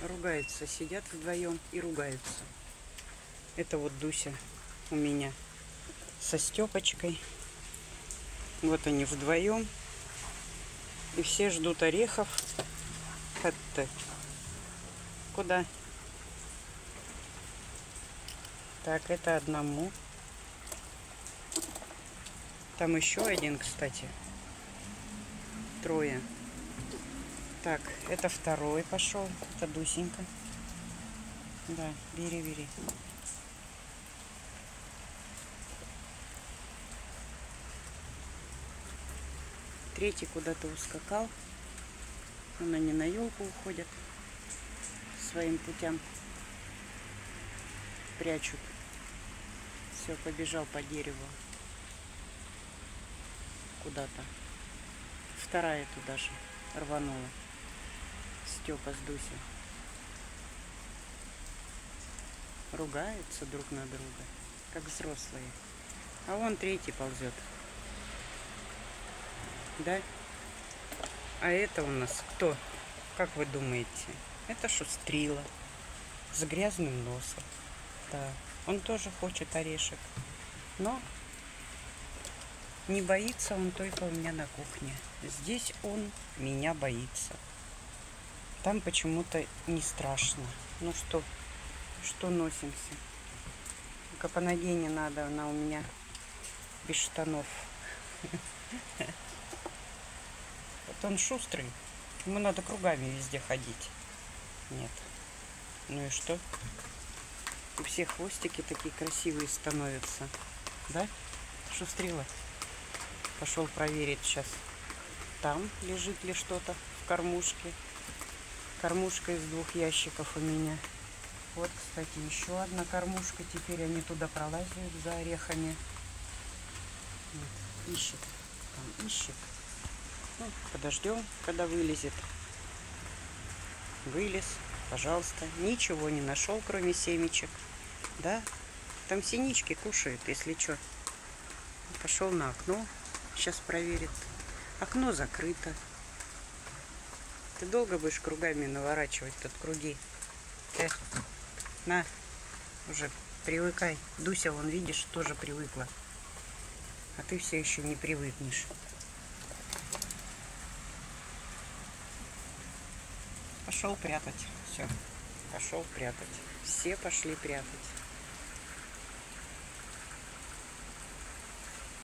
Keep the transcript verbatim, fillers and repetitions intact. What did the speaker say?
ругаются, сидят вдвоем и ругаются. Это вот Дуся у меня со Степочкой. Вот они вдвоем. И все ждут орехов. Это куда? Так, это одному. Там еще один, кстати. Трое. Так, это второй пошел. Это Дусенька. Да, бери, бери. Третий куда-то ускакал. Он они на елку уходят. Своим путям. Прячут. Все, побежал по дереву. Куда-то. Вторая туда же рванула. Степа с Дусей. Ругаются друг на друга, как взрослые. А вон третий ползет. Да? А это у нас кто? Как вы думаете? Это Шустрила с грязным носом. Да, он тоже хочет орешек. Но не боится он только у меня на кухне. Здесь он меня боится. Там почему-то не страшно. Ну что, что носимся? Только по ноге не надо, она у меня без штанов. Вот он шустрый. Ему надо кругами везде ходить. Нет. Ну и что? У всех хвостики такие красивые становятся. Да? Шустрила. Пошел проверить сейчас. Там лежит ли что-то в кормушке. Кормушка из двух ящиков у меня. Вот, кстати, еще одна кормушка. Теперь они туда пролазят за орехами. Вот. Ищет. Там ищет. Ну, подождем, когда вылезет. Вылез. Пожалуйста. Ничего не нашел, кроме семечек. Да? Там синички кушают, если что. Пошел на окно. Сейчас проверит. Окно закрыто. Ты долго будешь кругами наворачивать тут круги? Э, на, уже привыкай. Дуся, вон, видишь, тоже привыкла. А ты все еще не привыкнешь. Пошел прятать. Все. Пошел прятать. Все пошли прятать.